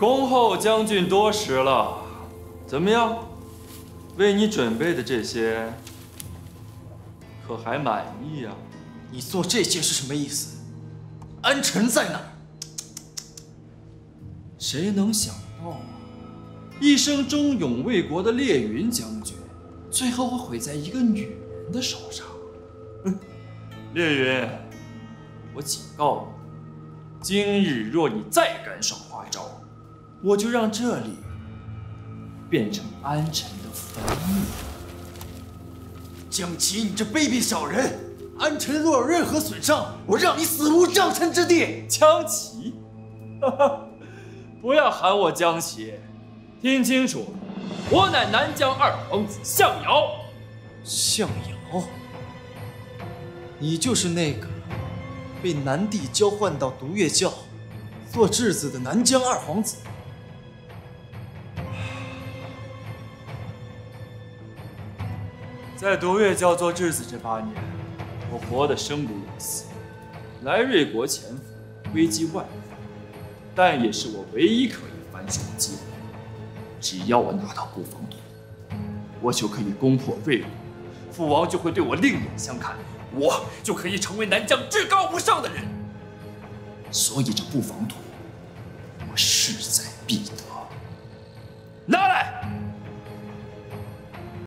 恭候将军多时了，怎么样？为你准备的这些，可还满意呀？ 你做这些是什么意思？安臣在哪儿？ 谁能想到啊，一生忠勇为国的烈云将军，最后会毁在一个女人的手上。烈云，我警告你，今日若你再敢耍花招，我就让这里变成安臣的坟墓。 江琪，你这卑鄙小人！安臣若有任何损伤，我让你死无葬身之地！ 江琪，不要喊我江琪，听清楚，我乃南疆二皇子向尧。 向尧，你就是那个被南帝交换到毒月教做质子的南疆二皇子。 在毒月教做质子这8年，我活得生不如死，来瑞国潜伏，危机万分，但也是我唯一可以翻身的机会。只要我拿到不防图，我就可以攻破瑞国，父王就会对我另眼相看，我就可以成为南疆至高无上的人。所以这不防图，